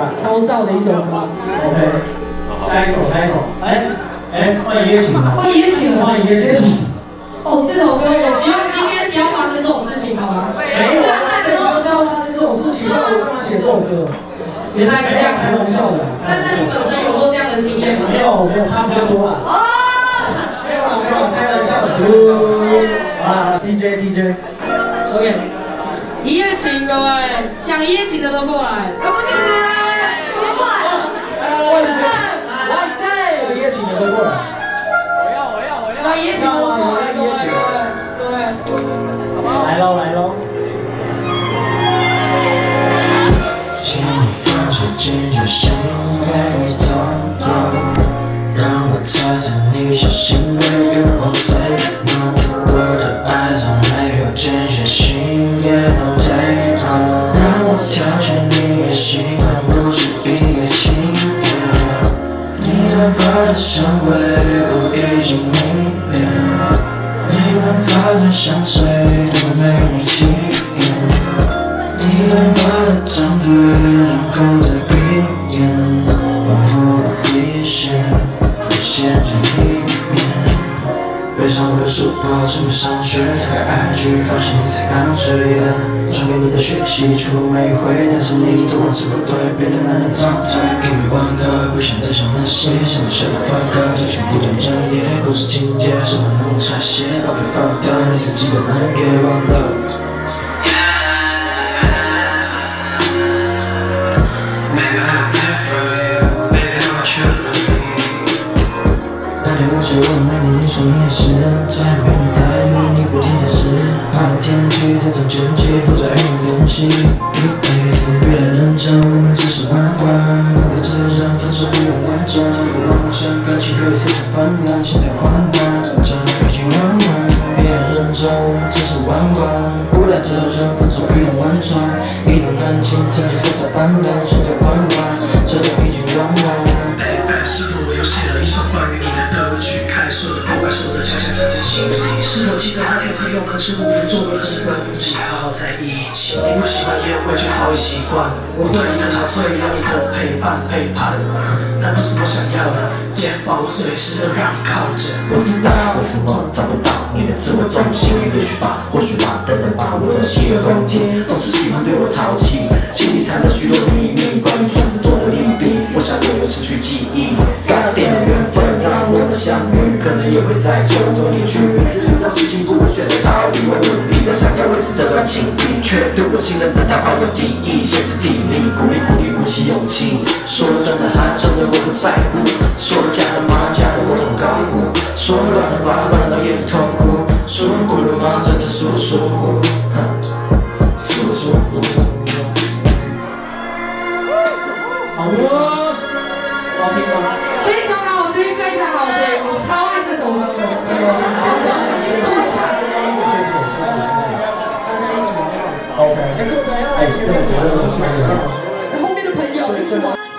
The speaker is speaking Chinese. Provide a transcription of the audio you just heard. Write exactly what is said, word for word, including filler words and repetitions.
吧？ 超燥的一首歌。 OK， 下一首，下一首，哎哎，欢迎叶琴啊！ 欢迎叶琴， 欢迎叶琴。 哦，这首歌我希望今天不要发生这种事情，好吗？ 没有，这就是要发生这种事情，不然我干嘛写这首歌？ 原来是这样， 开玩笑的。 那那你本身有过这样的经验吗？ 没有，没有，差不多了。 哦， 没有了，没有，开玩笑的。啊 ，D J D J，OK。 一夜情，各位，想一夜情的都过来，啊不对，过来， 万岁， 万岁， 一夜情的都过来。 我要，我要，我要，一夜情的都过来，各位，各位，各位， 来喽，来喽。 请你放手进入心被动动，让我猜测你小心，Baby won't say no。我的爱从没有真实性，也能 take on。让我挑选你的习惯，不是一夜情。你散发的香味我已经明了，你散发的香水都没人气。你对我的张嘴，然后再闭眼，往后一线，我陷进里面。背上我的书包，准备上学，打开 I G， 发现你才刚失业。传给你的讯息，出没回，但是你走光是不对，别的男人长腿。Give me one girl， 不想再想那些，想你学的风格，就全部都整页，故事情节什么能拆卸 ？OK fuck掉，你自己的难给忘了。我爱你，你说你也是，再陪你带路，你不听解释。好的天气，这种天气不再与你联系。一辈子越认真，我们只是玩玩。我对这人分手不用伪装，从不妄想感情可以色彩斑斓，现在缓缓，这已经玩完。别认真，我们只是玩玩。不带这人分手不用伪装，一段感情曾经色彩斑斓，现在缓缓，这已经玩完。Baby， 是否我又写了一首关于你的歌曲？该说的不该说的，悄悄藏进心底。是否记得那天朋友们是无福做了是恭喜，好好在一起。你不喜欢烟味，却早已习惯。我对你的陶醉，有你的陪伴背叛，那不是我想要的。肩膀我随时都让你靠着。我知道为什么找不到你的自我中心，也许吧，或许吧，等等吧，我总洗耳恭听，总是喜欢对我淘气，心里藏着许多秘密，关于双子座的利弊，我想永远失去记忆。刚点的缘分让我们相遇，可能也会再匆匆离去。每次遇到事情不会选择逃避，我努力的想要维持这段情谊，却对我信任的他抱有敌意。歇斯底里，鼓励鼓励鼓起勇气，说了真的还真的我不在乎，说了假的吗？假的我总高估，说了软的吧，软的也痛苦，说服了吗？这次是我疏忽，哼，是我疏忽。 好的，好听吗？ 非常好听，非常好听，我超爱这首歌的。 OK，哎，这个我觉得我是。 后面的朋友一起玩。